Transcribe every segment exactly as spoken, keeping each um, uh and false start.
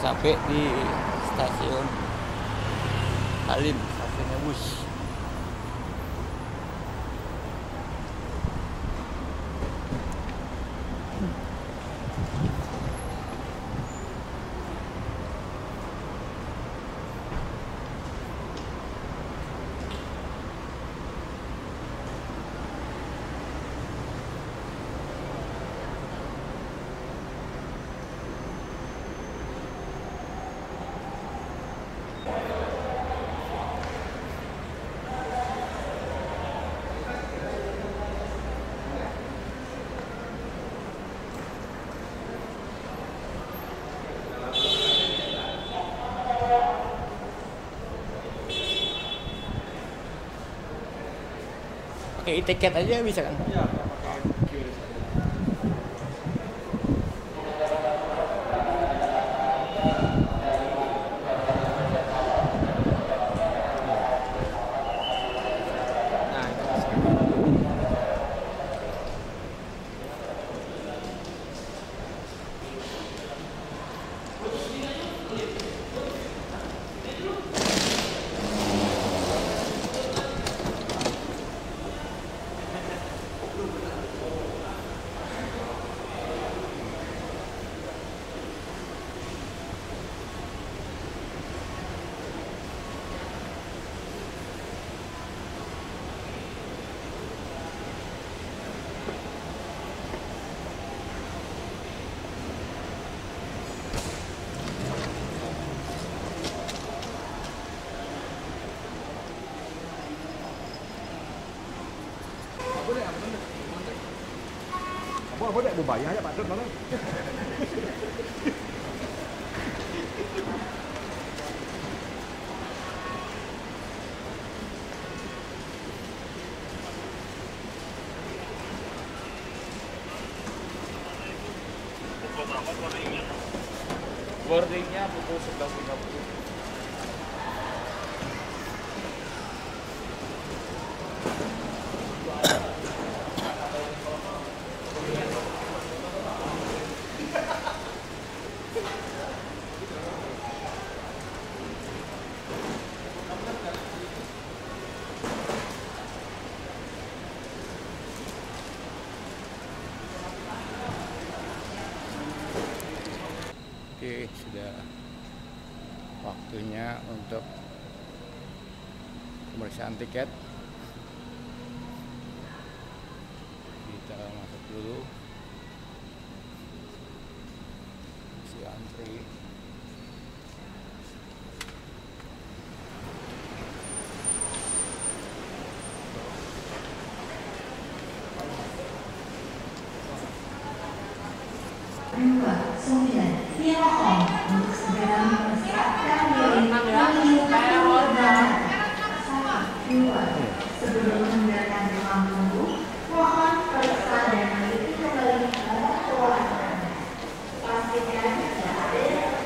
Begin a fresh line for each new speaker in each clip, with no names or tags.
sampai di stasiun Halim, stasiunnya bus. Pakai e-tiket aja bisa kan?
Iya, pakai Q R saja. Nah, itu bisa. Boleh, apa benda? Apa apa dah bayar aja patut mana?
Pukul berapa boardingnya?
Boardingnya pukul sebelas tiga puluh.
Oke, sudah waktunya untuk pemeriksaan tiket. Kita masuk dulu. Si antri.
dua sembilan Tiongkok untuk segera mempersiapkan diri menuju penerbangan. Satu dua sebelum meninggalkan ruang tunggu, mohon periksa dan teliti kembali barang bawaan Anda. Pastikan tidak ada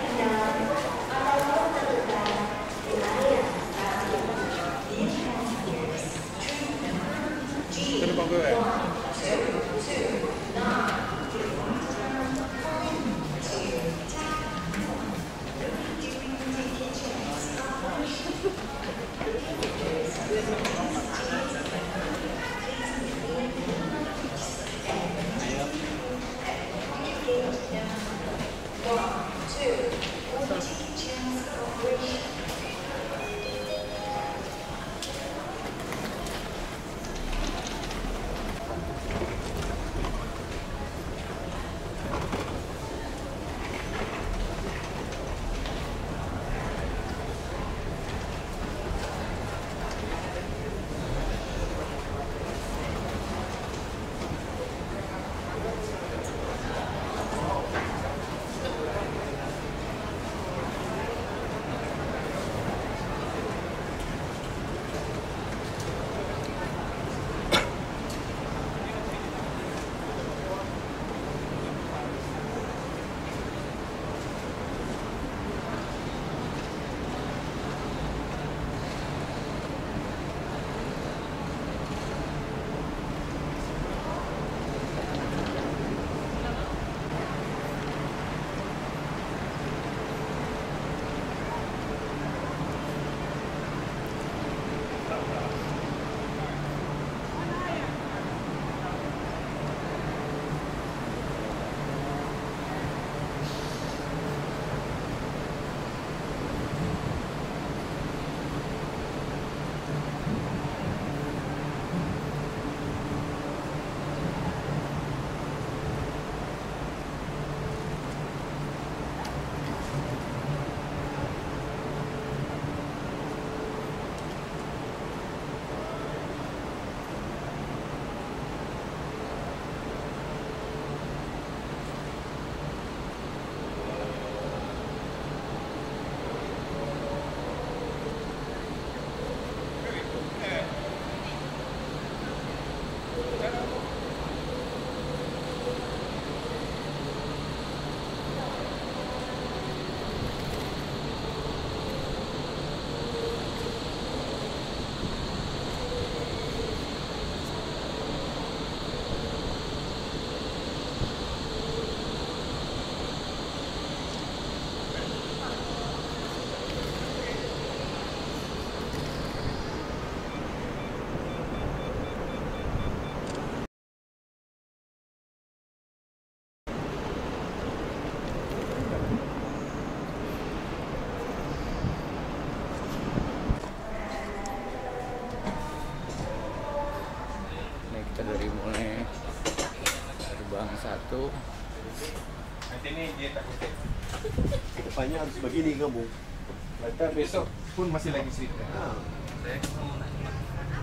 dulu.
Nanti ini dia takutnya.
Depannya harus begini kamu.
Kita besok pun masih lagi cerita.
Ah.
Saya mau nanya.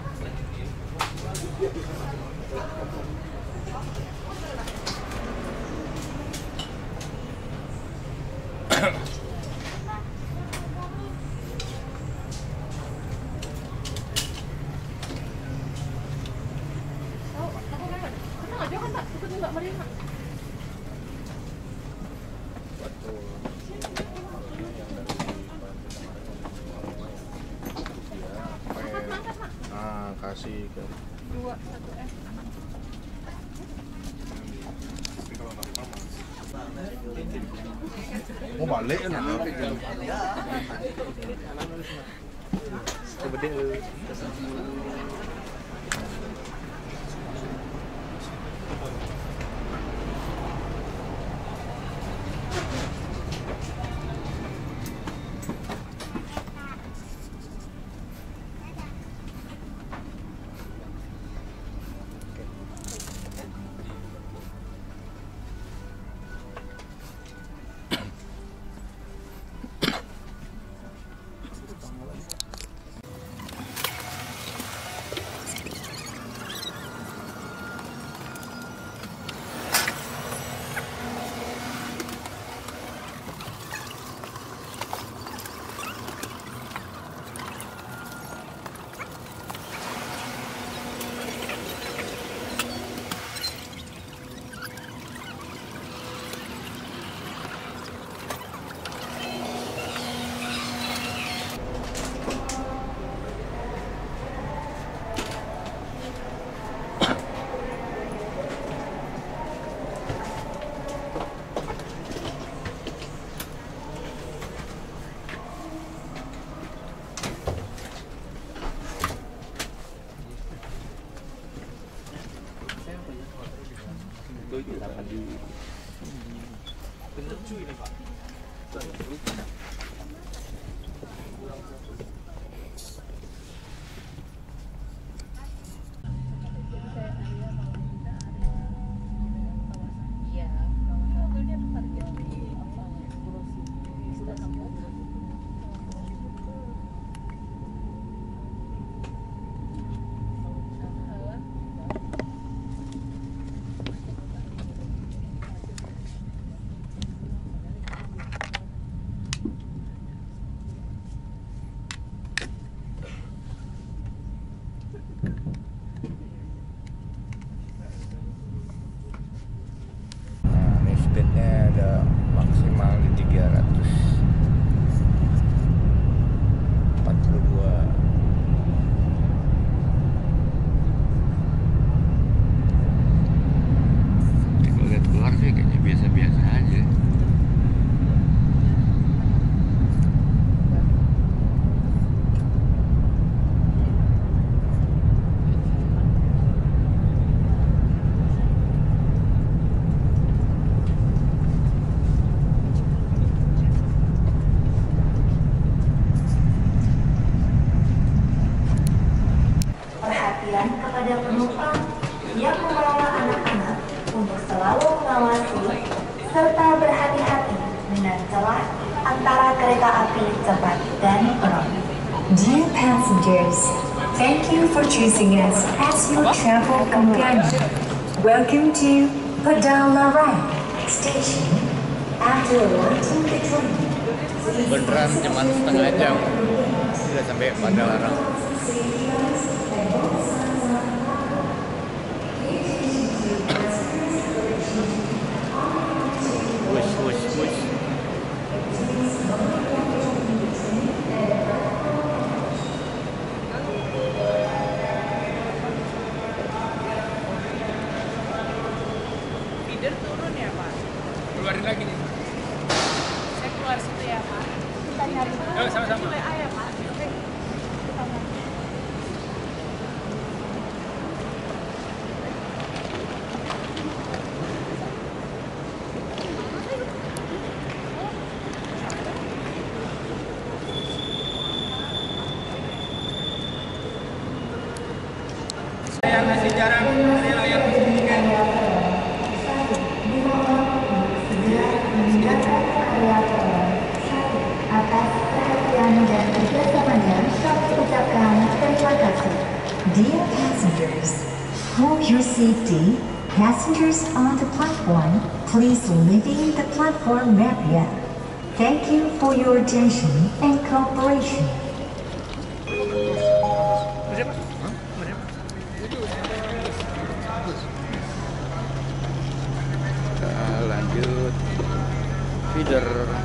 Nah, kasih ke
Dua, satu S.
mau balik kan?
Gede lu. Nah, ini speednya ada maksimal di tiga ratus empat puluh dua. Kalau lihat keluar sih kayaknya biasa-biasa aja.
Perhatian kepada penumpang yang membawa anak-anak untuk selalu mengawasi serta berhati-hati dengan celah antara kereta api cepat dan peron.
Dear passengers, thank you for choosing us as your travel companion. Welcome to Padalarang Station. After alighting the train, please
Beneran cuma setengah jam sudah sampai Padalarang. Wush, wush, wush.
Feeder turun ya Pak?
Keluarin lagi nih.
Saya keluar situ ya Pak. Kita nyari dulu.
Yuk, sama-sama.
W A ya Pak. Oke. Sama.
Yang nasi jarang dari layar
Di Atas perhatian dan kerjasamanya kami ucapkan terima kasih.
Dear passengers, for your safety, passengers on the platform, please leaving the platform area. Thank you for your attention and cooperation.
Kita lanjut feeder.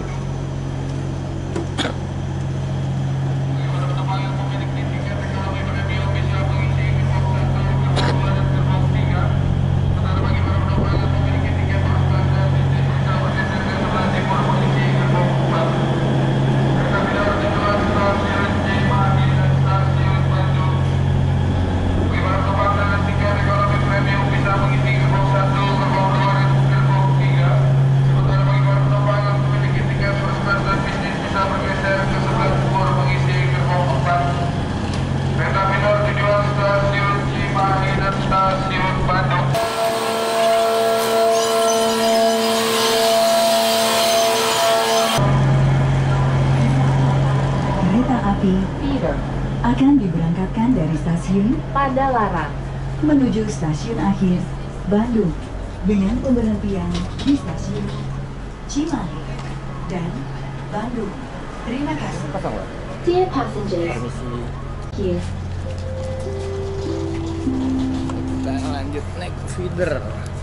Kereta api feeder akan diberangkatkan dari stasiun
Padalarang.
menuju stasiun akhir Bandung dengan pemberhentian di stasiun Cimahi dan Bandung. Terima kasih.
Pasang Mbak.
Dear passengers,
Permisi.
here.
Kita lanjut naik feeder.